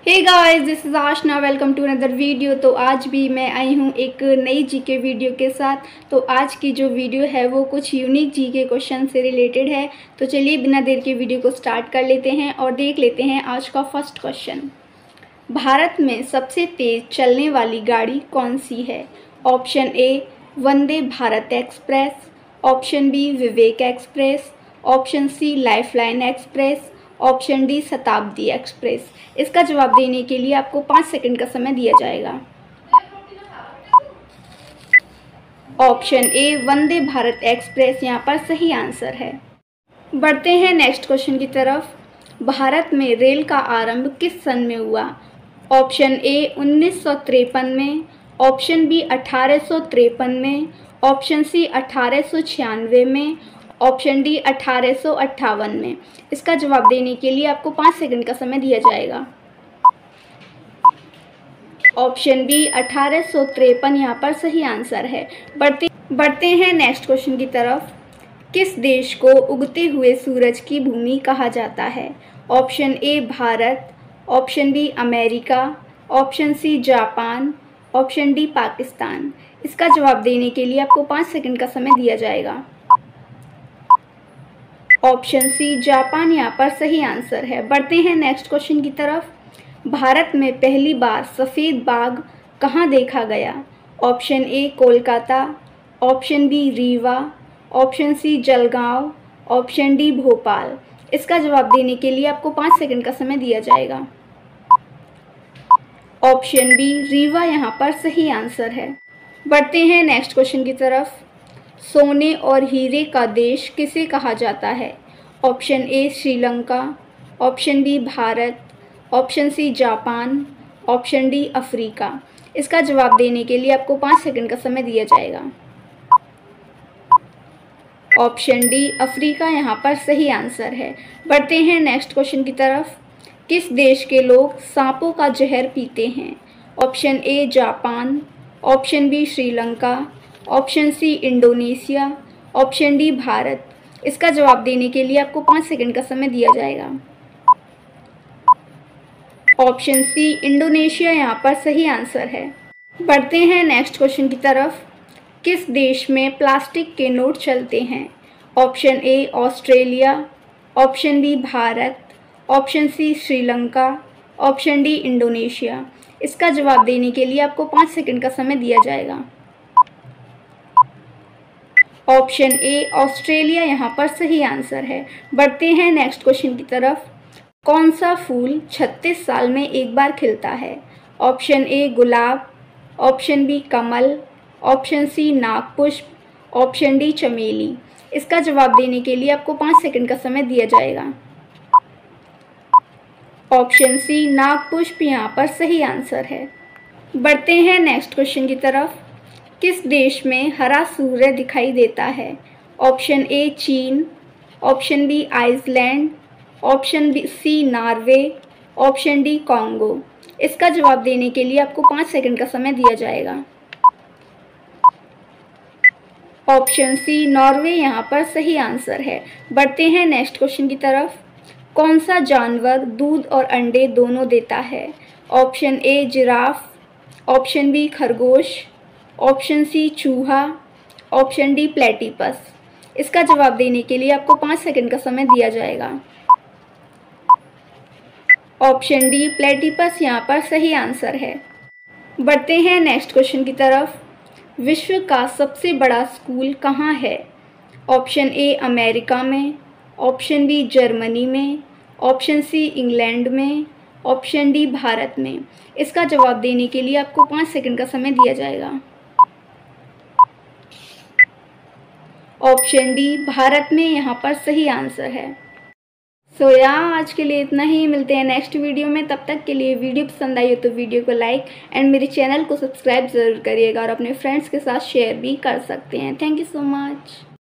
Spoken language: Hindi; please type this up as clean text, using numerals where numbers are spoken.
Hey guys, this is Aashna. Welcome to another video. तो आज भी मैं आई हूँ एक नई जीके वीडियो के साथ। तो आज की जो वीडियो है वो कुछ यूनिक जीके क्वेश्चन से रिलेटेड है। तो चलिए बिना देर के वीडियो को स्टार्ट कर लेते हैं और देख लेते हैं आज का फर्स्ट क्वेश्चन। भारत में सबसे तेज़ चलने वाली गाड़ी कौन सी है? Option A Vande Bharat express, option B Vivek express, option C Lifeline express, option D Shatabdi express. इसका जवाब देने के लिए आपको 5 सेकंड का समय दिया जाएगा। Option A Vande Bharat express यहाँ पर सही आंसर है। बढ़ते हैं नेक्स्ट क्वेश्चन की तरफ। भारत में रेल का आरंभ किस सन में हुआ? ऑप्शन ए 1953 में, ऑप्शन बी 1853 में, ऑप्शन सी 1896 में, ऑप्शन डी 1858 में। इसका जवाब देने के लिए आपको 5 सेकंड का समय दिया जाएगा। ऑप्शन बी 1853 यहाँ पर सही आंसर है। बढ़ते हैं नेक्स्ट क्वेश्चन की तरफ। किस देश को उगते हुए सूरज की भूमि कहा जाता है? Option A Bharat, option B America, option C Japan, option D Pakistan. इसका जवाब देने के लिए आपको 5 सेकंड का समय दिया जाएगा। ऑप्शन सी जापान यहाँ पर सही आंसर है। बढ़ते हैं नेक्स्ट क्वेश्चन की तरफ। भारत में पहली बार सफ़ेद बाघ कहाँ देखा गया? Option A Kolkata, option B Rewa, option C Jalgaon, option D Bhopal. इसका जवाब देने के लिए आपको 5 सेकंड का समय दिया जाएगा। ऑप्शन बी रीवा यहाँ पर सही आंसर है। बढ़ते हैं नेक्स्ट क्वेश्चन की तरफ। सोने और हीरे का देश किसे कहा जाता है? Option A Sri Lanka, option B Bharat, option C Japan, option D Africa. इसका जवाब देने के लिए आपको 5 सेकंड का समय दिया जाएगा। ऑप्शन डी अफ्रीका यहाँ पर सही आंसर है। बढ़ते हैं नेक्स्ट क्वेश्चन की तरफ। किस देश के लोग सांपों का जहर पीते हैं? Option A Japan, option B Sri Lanka, option C Indonesia, option D Bharat. इसका जवाब देने के लिए आपको 5 सेकंड का समय दिया जाएगा। ऑप्शन सी इंडोनेशिया यहाँ पर सही आंसर है। बढ़ते हैं नेक्स्ट क्वेश्चन की तरफ। किस देश में प्लास्टिक के नोट चलते हैं? Option A Australia, option B Bharat, option C Sri Lanka, option D Indonesia. इसका जवाब देने के लिए आपको 5 सेकंड का समय दिया जाएगा। ऑप्शन ए ऑस्ट्रेलिया यहाँ पर सही आंसर है। बढ़ते हैं नेक्स्ट क्वेश्चन की तरफ। कौन सा फूल 36 साल में एक बार खिलता है? ऑप्शन ए गुलाब, ऑप्शन बी कमल, ऑप्शन सी नागपुष्प, ऑप्शन डी चमेली। इसका जवाब देने के लिए आपको 5 सेकंड का समय दिया जाएगा। ऑप्शन सी नागपुष्प यहाँ पर सही आंसर है। बढ़ते हैं नेक्स्ट क्वेश्चन की तरफ। किस देश में हरा सूर्य दिखाई देता है? ऑप्शन ए चीन, option B Iceland, option B C Norway, option D Congo. इसका जवाब देने के लिए आपको 5 सेकंड का समय दिया जाएगा। ऑप्शन सी नॉर्वे यहाँ पर सही आंसर है। बढ़ते हैं नेक्स्ट क्वेश्चन की तरफ। कौन सा जानवर दूध और अंडे दोनों देता है? Option A giraffe, option B खरगोश, ऑप्शन सी चूहा, ऑप्शन डी प्लेटिपस। इसका जवाब देने के लिए आपको 5 सेकंड का समय दिया जाएगा। ऑप्शन डी प्लेटिपस यहाँ पर सही आंसर है। बढ़ते हैं नेक्स्ट क्वेश्चन की तरफ। विश्व का सबसे बड़ा स्कूल कहाँ है? ऑप्शन ए अमेरिका में, ऑप्शन बी जर्मनी में, ऑप्शन सी इंग्लैंड में, ऑप्शन डी भारत में। इसका जवाब देने के लिए आपको 5 सेकंड का समय दिया जाएगा। ऑप्शन डी भारत में यहाँ पर सही आंसर है। सो आज के लिए इतना ही। मिलते हैं नेक्स्ट वीडियो में। तब तक के लिए वीडियो पसंद आई हो तो वीडियो को लाइक एंड मेरे चैनल को सब्सक्राइब ज़रूर करिएगा और अपने फ्रेंड्स के साथ शेयर भी कर सकते हैं। Thank you so much.